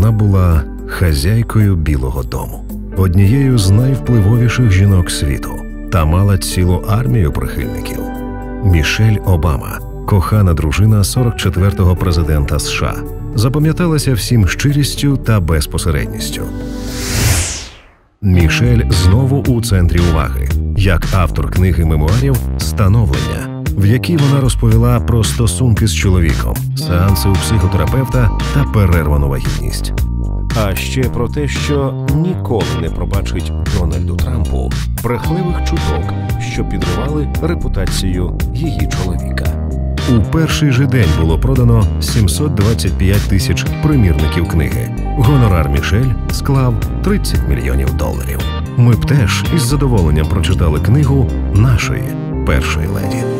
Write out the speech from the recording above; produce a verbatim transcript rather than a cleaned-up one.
Вона була хазяйкою Білого дому, однією з найвпливовіших жінок світу, та мала цілу армію прихильників. Мішель Обама, кохана дружина сорок четвертого президента США, запам'яталася всім щирістю та безпосередністю. Мішель знову у центрі уваги, як автор книги мемуарів «Становлення», в якій вона розповіла про стосунки з чоловіком, сеанси у психотерапевта та перервану вагітність. А ще про те, що ніколи не пробачить Дональду Трампу брехливих чуток, що підривали репутацію її чоловіка. У перший же день було продано сімсот двадцять п'ять тисяч примірників книги. Гонорар Мішель склав тридцять мільйонів доларів. Ми б теж із задоволенням прочитали книгу нашої першої леді.